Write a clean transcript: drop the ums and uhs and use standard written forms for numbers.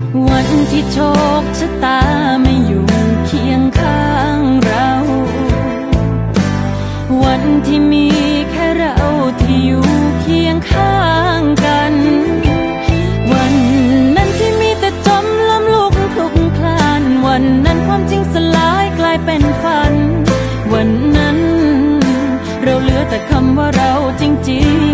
วันที่โชคชะตาไม่อยู่เคียงข้างเราวันที่มีแค่เราที่อยู่เคียงข้างกันวันนั้นที่มีแต่จมล้มลุกคลุกคลานวันนั้นความจริงสลายกลายเป็นฝันวันนั้นเราเหลือแต่คำว่าเราจริง